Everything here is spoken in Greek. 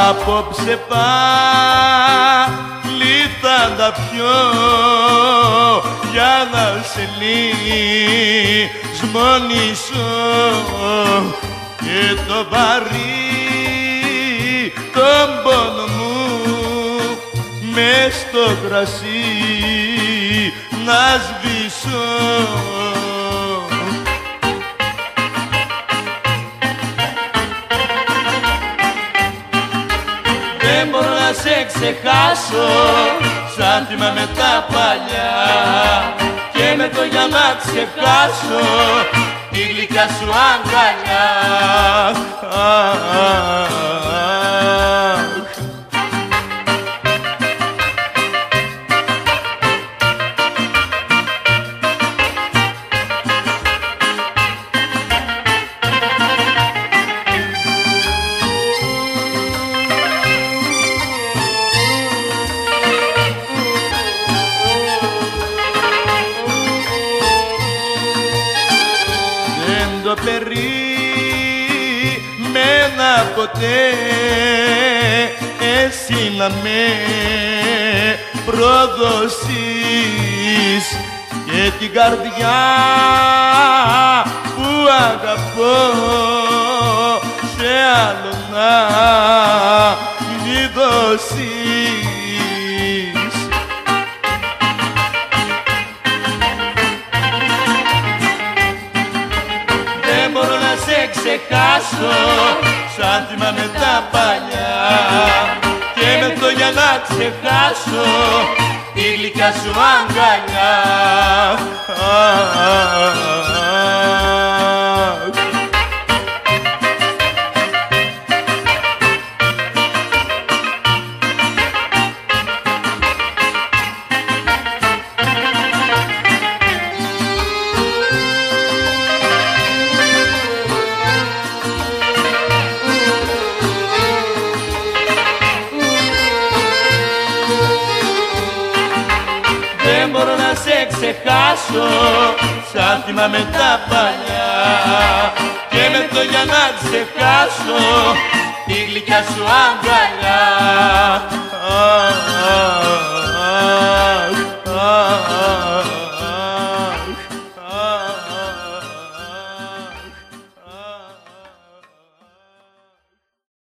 Απόψε πάλι θα τα πιω για να σε λησμονήσω και το βαρύ τον πόνο μου μες στο κρασί να σβήσω. Δεν μπορώ να σε ξεχάσω σαν θυμάμαι τα παλιά και με το για να ξεχάσω τη γλυκιά σου αγκαλιά. Το περίμενα ποτέ εσύ να με προδώσεις και την καρδιά που αγαπώ σε άλλο να μη δώσεις. Δεν μπορώ να σε ξεχάσω σαν θυμάμαι τα παλιά και με το για να ξεχάσω τη γλυκιά σου αγκαλιά. Δεν μπορώ να σε ξεχάσω σαν θυμάμαι τα παλιά και με το για να ξεχάσω τη γλυκιά σου αγκαλιά.